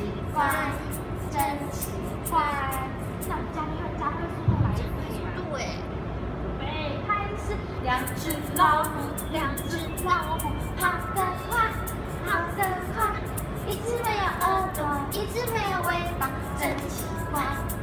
怪，真奇怪。那我们加快速度来一点嘛。 对。 准备开始，两只老虎，两只老虎，跑得快，跑得快。一只没有耳朵，一只没有尾巴，真奇怪。